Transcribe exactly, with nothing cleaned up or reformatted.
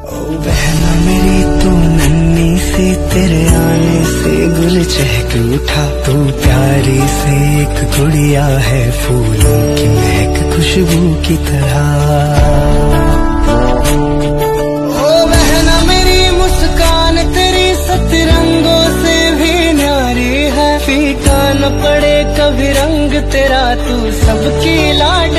बहना मेरी तू नन्ही सी, तेरे आने से गुल चहक उठा। तू प्यारी से एक गुड़िया है, फूलों की महक खुशबू की तरह। ओ बहना मेरी मुस्कान तेरी सतरंगों से भी न्यारी है। फीका न पड़े कभी रंग तेरा, तू सबकी लाड